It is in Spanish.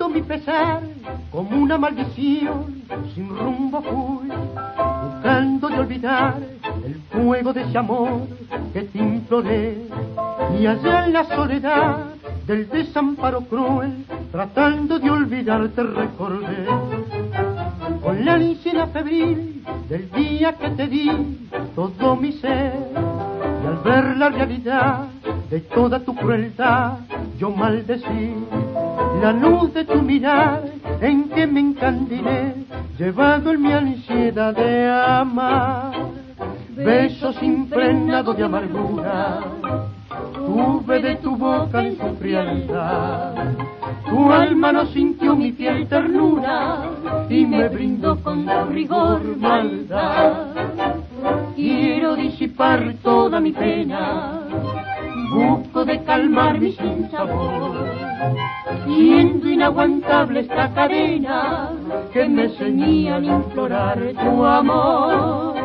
todo mi pesar, como una maldición, sin rumbo fui, buscando de olvidar el fuego de ese amor que te imploré. Y allá en la soledad del desamparo cruel, tratando de olvidarte recordé, con la ansiedad febril del día que te di todo mi ser. Y al ver la realidad de toda tu crueldad, yo maldecí la luz de tu mirar en que me encandilé, llevado en mi ansiedad de amar. Besos impregnados de amargura tuve de tu boca en su frialdad. Tu alma no sintió mi fiel ternura y me brindó con su rigor maldad. Quiero disipar toda mi pena, busco de calmar mi sinsabor, siendo inaguantable esta cadena que me ceñía al implorar tu amor.